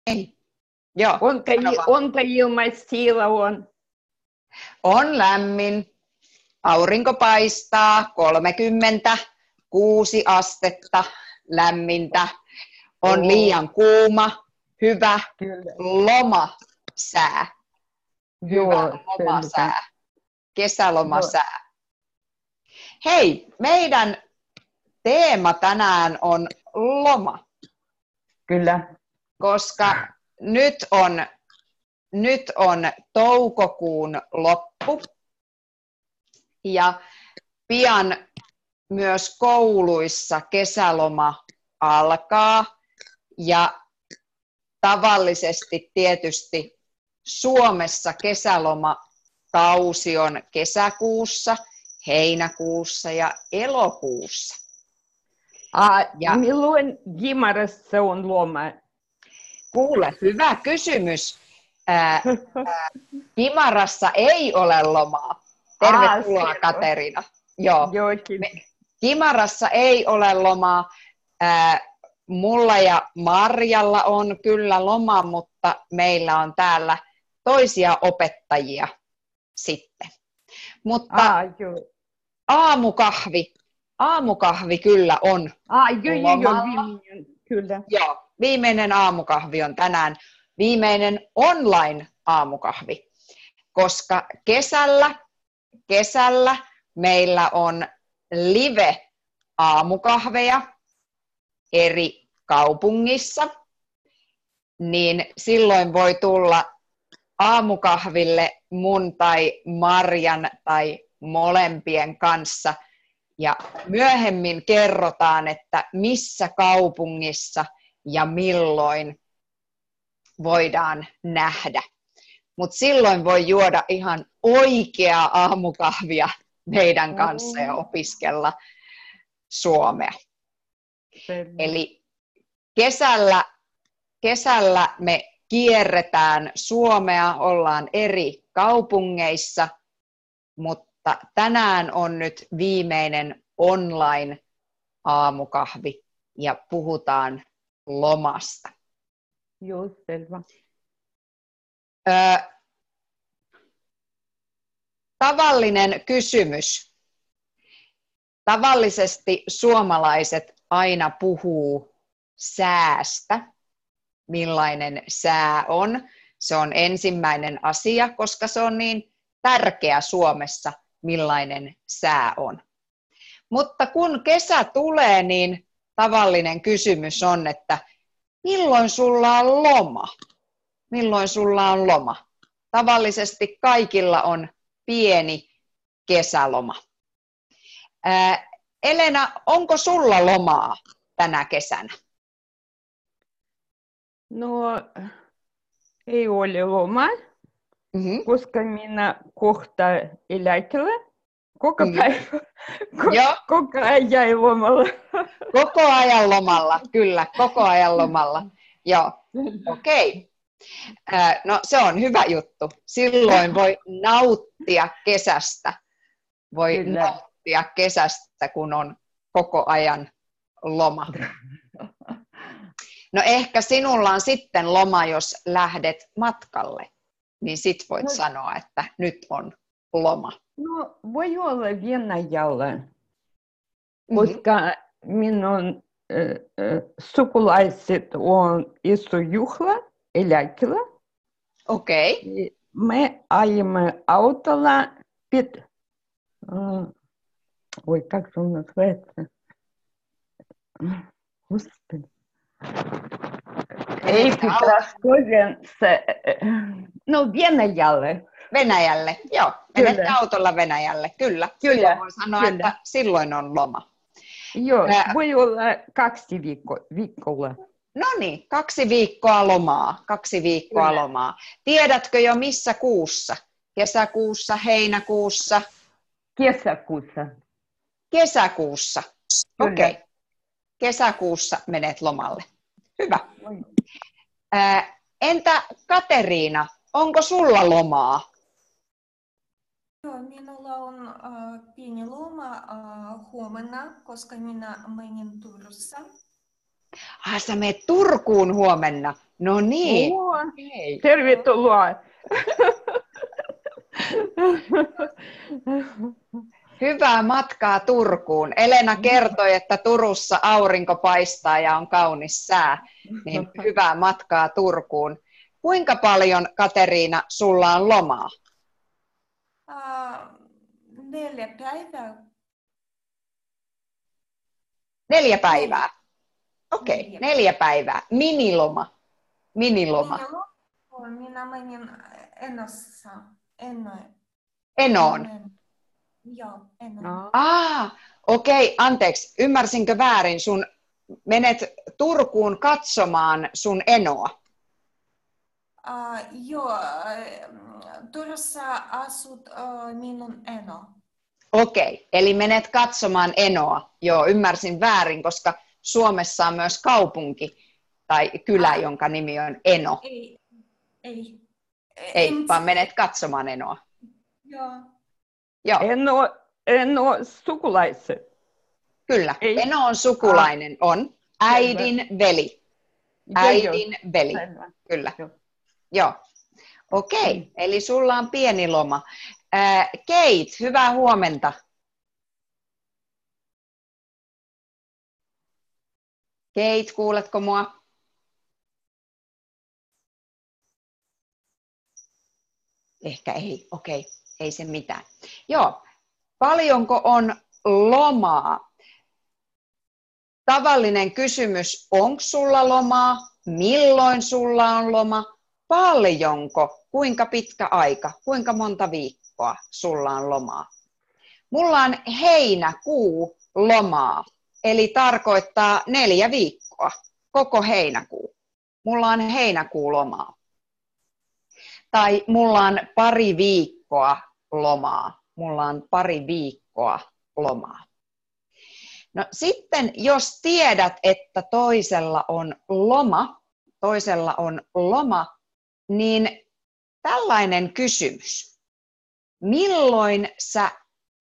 Joo, sano vaan. Onko ilmaistila on? On lämmin. Aurinko paistaa 36 astetta lämmintä. On liian kuuma. Hyvä lomasää. Hyvä lomasää. Kesälomasää. Hei, meidän teema tänään on loma. Kyllä. Koska nyt on toukokuun loppu ja pian myös kouluissa kesäloma alkaa ja tavallisesti tietysti Suomessa kesälomakausi on kesäkuussa, heinäkuussa ja elokuussa. Milloin Gimarassa on loma? Kuule, hyvä kysymys. Gimarassa ei ole lomaa. Tervetuloa, Kateriina. Joo. Gimarassa ei ole lomaa. Mulla ja Marjalla on kyllä loma, mutta meillä on täällä toisia opettajia sitten. Mutta aamukahvi kyllä on lomalla. Kyllä. Joo, viimeinen aamukahvi on tänään viimeinen online-aamukahvi, koska kesällä meillä on live-aamukahveja eri kaupungissa, niin silloin voi tulla aamukahville mun tai Marjan tai molempien kanssa ja myöhemmin kerrotaan, että missä kaupungissa ja milloin voidaan nähdä. Mutta silloin voi juoda ihan oikeaa aamukahvia meidän kanssa ja opiskella suomea. Eli kesällä me kierretään Suomea, ollaan eri kaupungeissa, mutta tänään on nyt viimeinen online-aamukahvi ja puhutaan lomasta. Joo, selvä. Tavallinen kysymys. Tavallisesti suomalaiset aina puhuu säästä, millainen sää on. Se on ensimmäinen asia, koska se on niin tärkeä Suomessa, millainen sää on. Mutta kun kesä tulee, niin tavallinen kysymys on, että milloin sulla on loma? Milloin sulla on loma? Tavallisesti kaikilla on pieni kesäloma. Elena, onko sulla lomaa tänä kesänä? No, ei ole lomaa, koska minä kohta eläkellä. Koko päivä, koko ajan lomalla. Koko ajan lomalla, kyllä, koko ajan lomalla. Joo, okei. No se on hyvä juttu. Silloin voi nauttia kesästä. Voi nauttia kesästä, kun on koko ajan loma. No ehkä sinulla on sitten loma, jos lähdet matkalle. Niin sit voit sanoa, että nyt on loma. No voi olla Venäjällä, koska minun sukulaiset on iso juhla eläkellä. Okei. Me ajamme autolla ой, как же он называется? Господи. Ei Petraskoveen, no Venäjälle. Venäjälle, joo. Menette autolla Venäjälle, kyllä. Silloin voi sanoa, että silloin on loma. Joo, voi olla 2 viikkoa. No niin, 2 viikkoa lomaa. 2 viikkoa lomaa. Tiedätkö jo missä kuussa? Kesäkuussa, heinäkuussa? Kesäkuussa. Kesäkuussa, okei. Kesäkuussa menet lomalle. Hyvä. Entä Kateriina, onko sulla lomaa? Joo, minulla on pieni loma huomenna, koska minä menin Turussa Sä meet Turkuun huomenna. No niin. Okay. Tervetuloa. Hyvää matkaa Turkuun. Elena kertoi, että Turussa aurinko paistaa ja on kaunis sää. Niin hyvää matkaa Turkuun. Kuinka paljon, Kateriina, sulla on lomaa? 4 päivää. 4 päivää. Okei, 4 päivää. Miniloma. Minä menin Enoon. Joo, Enoon. Okei, anteeksi. Ymmärsinkö väärin? Menet Turkuun katsomaan sun enoa. Joo, Turussa asut minun eno. Okei, eli menet katsomaan enoa. Joo, ymmärsin väärin, koska Suomessa on myös kaupunki tai kylä, jonka nimi on Eno. Ei, vaan menet katsomaan enoa. Joo. Eno sukulaiset. Kyllä, eno on sukulainen, on äidin veli. Äidin veli, kyllä. Joo. Okei, eli sulla on pieni loma. Kate, hyvää huomenta. Kate, kuuletko mua? Ehkä ei, okei, ei se mitään. Joo, paljonko on lomaa? Tavallinen kysymys, onko sulla lomaa? Milloin sulla on loma? Paljonko? Kuinka pitkä aika? Kuinka monta viikkoa sulla on lomaa? Mulla on heinäkuu lomaa, eli tarkoittaa 4 viikkoa, koko heinäkuu. Mulla on heinäkuu lomaa. Tai mulla on pari viikkoa lomaa. Mulla on pari viikkoa lomaa. No sitten, jos tiedät, että toisella on loma, niin tällainen kysymys. Milloin sä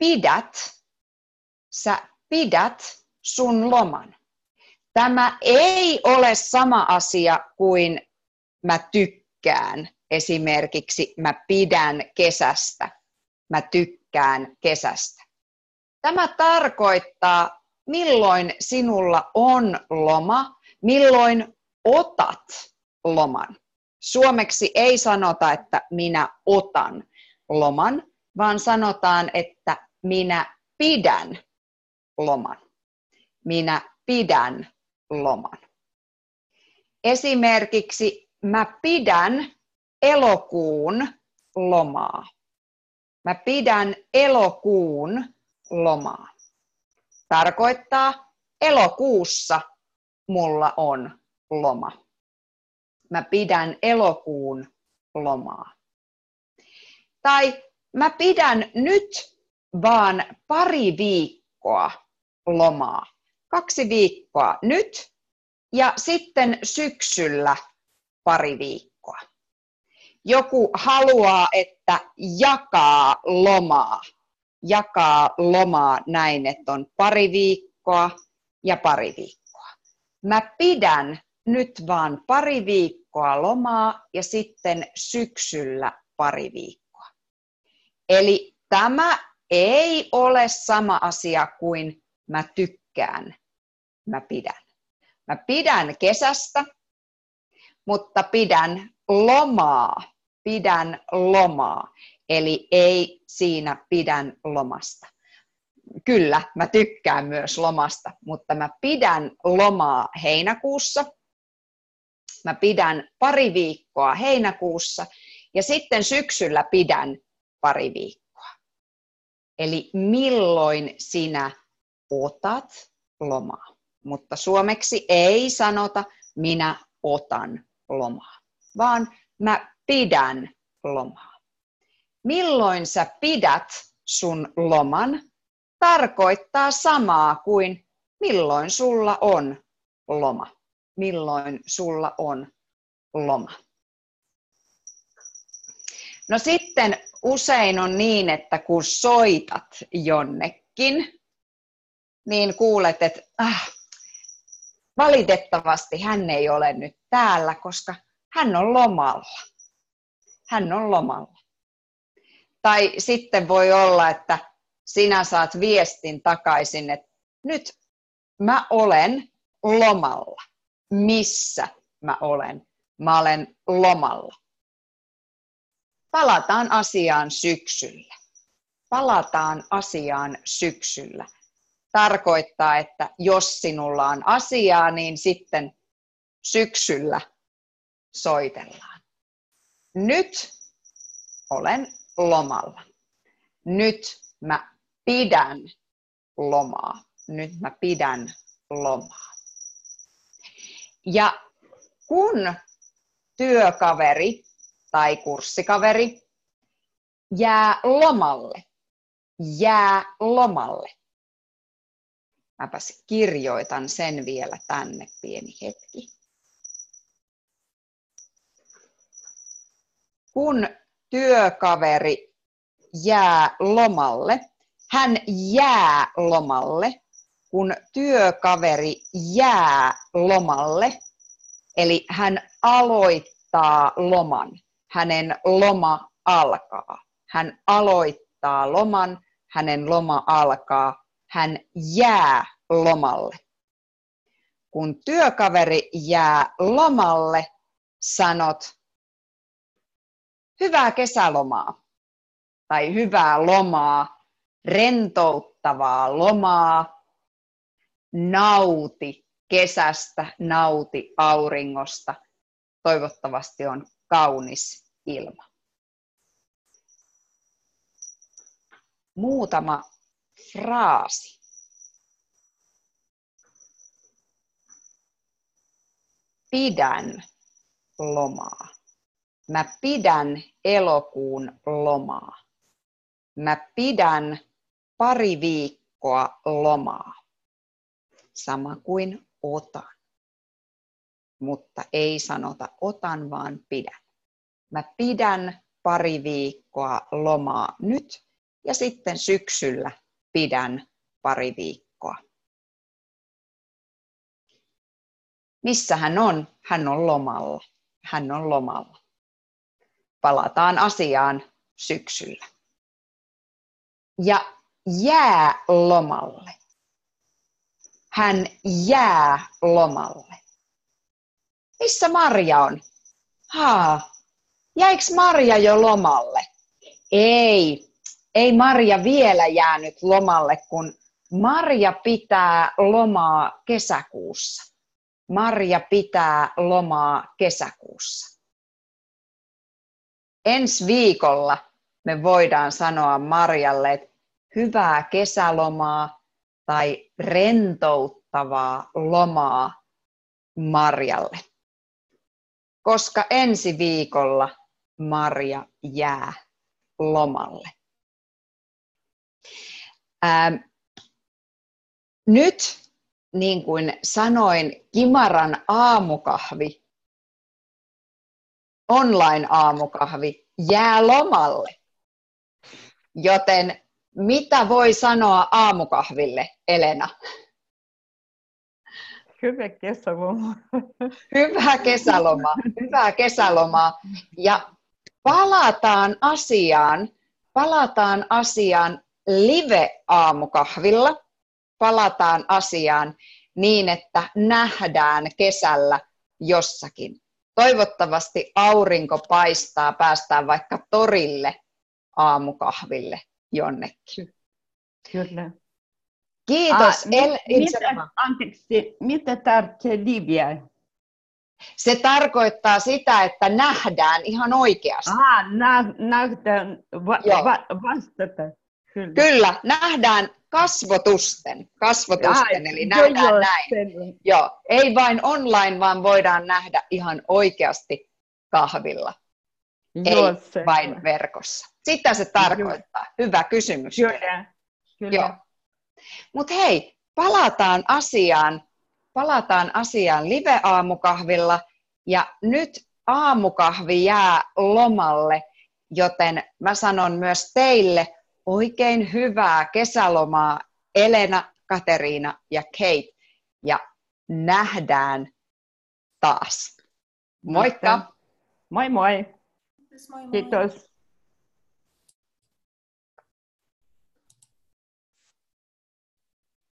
pidät sun loman? Tämä ei ole sama asia kuin mä tykkään. Esimerkiksi mä pidän kesästä. Mä tykkään kesästä. Tämä tarkoittaa, milloin sinulla on loma, milloin otat loman. Suomeksi ei sanota, että minä otan loman, vaan sanotaan, että minä pidän loman. Minä pidän loman. Esimerkiksi mä pidän elokuun lomaa. Mä pidän elokuun lomaa. Tarkoittaa, elokuussa mulla on loma. Mä pidän elokuun lomaa. Tai mä pidän nyt vaan pari viikkoa lomaa. 2 viikkoa nyt ja sitten syksyllä pari viikkoa. Joku haluaa, että jakaa lomaa näin, että on pari viikkoa ja pari viikkoa. Mä pidän nyt vaan pari viikkoa lomaa ja sitten syksyllä pari viikkoa. Eli tämä ei ole sama asia kuin mä tykkään, mä pidän. Mä pidän kesästä, mutta pidän lomaa, eli ei siinä pidän lomasta. Kyllä, mä tykkään myös lomasta, mutta mä pidän lomaa heinäkuussa. Mä pidän pari viikkoa heinäkuussa ja sitten syksyllä pidän pari viikkoa. Eli milloin sinä otat lomaa? Mutta suomeksi ei sanota minä otan lomaa, vaan mä pidän lomaa. Milloin sä pidät sun loman, tarkoittaa samaa kuin milloin sulla on loma. Milloin sulla on loma. No sitten usein on niin, että kun soitat jonnekin, niin kuulet, että valitettavasti hän ei ole nyt täällä, koska hän on lomalla. Hän on lomalla. Tai sitten voi olla, että sinä saat viestin takaisin, että nyt mä olen lomalla. Missä mä olen? Mä olen lomalla. Palataan asiaan syksyllä. Palataan asiaan syksyllä. Tarkoittaa, että jos sinulla on asiaa, niin sitten syksyllä soitellaan. Nyt olen lomalla. Nyt mä pidän lomaa. Nyt mä pidän lomaa. Ja kun työkaveri tai kurssikaveri jää lomalle. Mäpäs kirjoitan sen vielä tänne pieni hetki. Kun työkaveri jää lomalle, hän jää lomalle, kun työkaveri jää lomalle, eli hän aloittaa loman, hänen loma alkaa. Hän aloittaa loman, hänen loma alkaa, hän jää lomalle. Kun työkaveri jää lomalle, sanot hyvää kesälomaa tai hyvää lomaa, rentouttavaa lomaa, nauti kesästä, nauti auringosta. Toivottavasti on kaunis ilma. Muutama fraasi. Pidän lomaa. Mä pidän elokuun lomaa. Mä pidän pari viikkoa lomaa. Sama kuin otan. Mutta ei sanota otan, vaan pidän. Mä pidän pari viikkoa lomaa nyt ja sitten syksyllä pidän pari viikkoa. Missä hän on? Hän on lomalla. Hän on lomalla. Palataan asiaan syksyllä. Ja jää lomalle. Hän jää lomalle. Missä Marja on? Jäikö Marja jo lomalle? Ei Marja vielä jäänyt lomalle, kun Marja pitää lomaa kesäkuussa. Marja pitää lomaa kesäkuussa. Ensi viikolla me voidaan sanoa Marjalle, että hyvää kesälomaa tai rentouttavaa lomaa Marjalle. Koska ensi viikolla Marja jää lomalle. Nyt, niin kuin sanoin, Kimaran aamukahvi, online-aamukahvi, jää lomalle. Joten mitä voi sanoa aamukahville, Elena? Hyvää kesälomaa. Hyvää kesälomaa. Hyvää kesälomaa. Ja palataan asiaan live-aamukahvilla. Palataan asiaan niin, että nähdään kesällä jossakin. Toivottavasti aurinko paistaa, päästään vaikka torille aamukahville jonnekin. Kyllä. Kiitos. Mitä tarvitsee live? Se tarkoittaa sitä, että nähdään ihan oikeasti. Nähdään vastata. Kyllä, nähdään kasvotusten, eli nähdään näin. Joo, ei vain online, vaan voidaan nähdä ihan oikeasti kahvilla, ei vain verkossa. Sitä se tarkoittaa. Hyvä kysymys. Kyllä. Mutta hei, palataan asiaan live-aamukahvilla, ja nyt aamukahvi jää lomalle, joten mä sanon myös teille oikein hyvää kesälomaa, Elena, Kateriina ja Kate. Ja nähdään taas. Moikka! Moi moi! Kiitos, moi moi. Kiitos.